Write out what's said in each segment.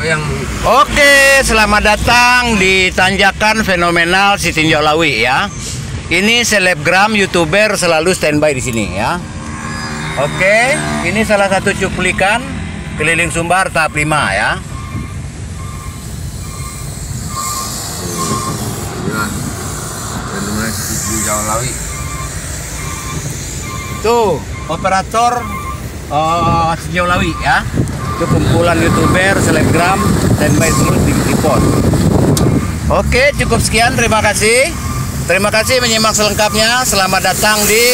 yang Oke, selamat datang di tanjakan fenomenal Sitinjau Lawi ya. Ini selebgram YouTuber selalu standby di sini ya. Oke, ini salah satu cuplikan keliling Sumbar tahap 5 ya. Inilah Sitinjau Lawi. Tuh, operator Sitinjau Lawi ya. Itu kumpulan YouTuber selebgram standby terus di pos. Oke, cukup sekian, terima kasih. Terima kasih menyimak selengkapnya. Selamat datang di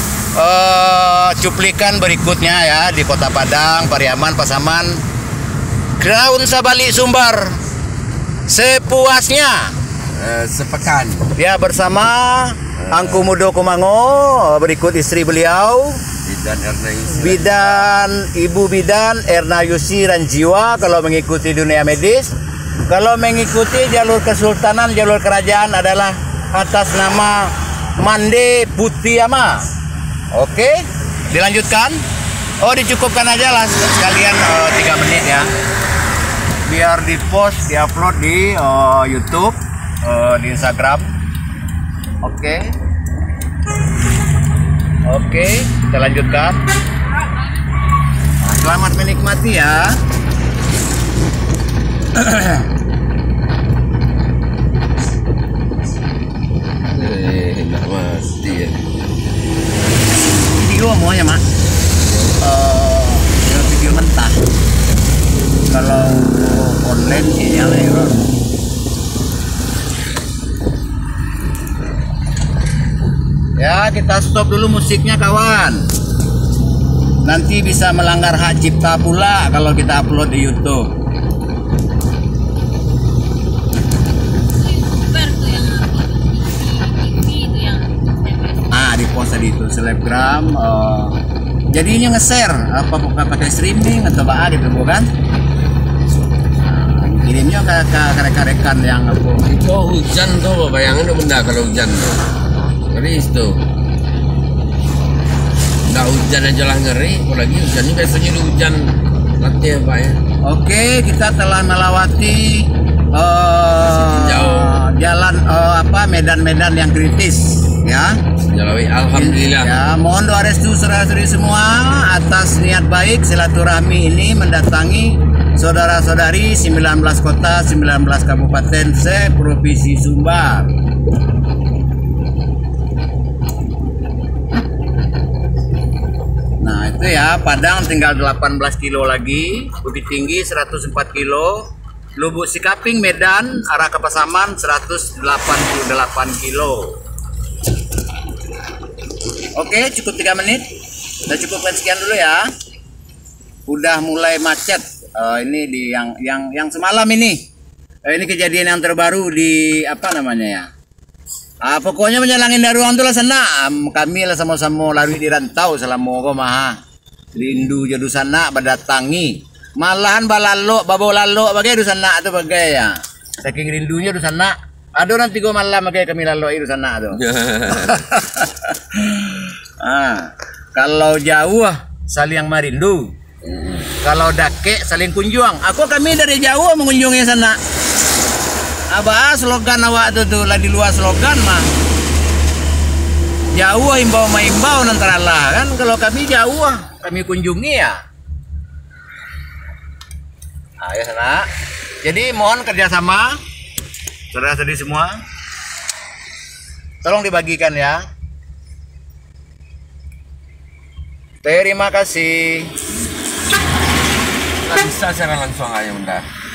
cuplikan berikutnya ya, di Kota Padang, Pariaman, Pasaman, Ground Sabali Sumbar. Sepuasnya Sepekan ya, bersama Angku Mudo Kumango, berikut istri beliau Ibu Bidan Erna Yusi Ranjiwa kalau mengikuti dunia medis. Kalau mengikuti jalur kesultanan, jalur kerajaan adalah atas nama Mande Putiyama. Oke, dilanjutkan. Oh, dicukupkan aja lah sekalian 3 menit ya. Biar di post, di-upload di YouTube, di Instagram. Oke. Oke, kita lanjutkan. Selamat menikmati ya. Enggak mati ya. Video semuanya mak. Video mentah. Kalau online sinyalnya error. Ya, kita stop dulu musiknya kawan. Nanti bisa melanggar hak cipta pula kalau kita upload di YouTube. Di post tadi itu selebgram. Jadinya nge-share apa bukan pakai streaming atau apa gitu bukan? Kirimnya ke rekan-rekan yang Oh, hujan tuh, bayangin benda kalau hujan tuh. Ngeri itu. Nggak hujan aja lah ngeri, apalagi hujannya biasanya di hujan nanti ya Pak ya. Oke, kita telah melewati jalan medan-medan yang kritis ya. Jalawi, alhamdulillah. Ya, mohon doa restu saudara-saudari semua atas niat baik silaturahmi ini mendatangi saudara-saudari 19 kota, 19 kabupaten se-Provinsi Sumbar. Nah, itu ya, Padang tinggal 18 kilo lagi, Bukit Tinggi 104 kilo, Lubuk Sikaping Medan arah ke Pasaman 188 kilo. Oke, cukup 3 menit. Kita cukupkan sekian dulu ya. Udah mulai macet. Ini di yang semalam ini. Ini kejadian yang terbaru di apa namanya ya? Pokoknya menjalangin daruang tuh lah sana. Kami lah sama-sama lari di rantau selama ko maha. Rindu jadu sana berdatangi. Malahan balalo, babo lalo bagai du sana atau bagai ya. Saking rindunya du sana. Aduh nanti gue malam bagai kami lalo itu sana tuh. Kalau jauh saling merindu. Kalau dake saling kunjung. Kami dari jauh mengunjungi sana. Abah slogan awak tuh lah di luar slogan mah. Jauh himbau nantaralah kan, kalau kami jauh kami kunjungi ya. Ayo sana. Jadi mohon kerjasama saudara-saudari semua. Tolong dibagikan ya. Terima kasih. Nggak bisa secara langsung aja benda.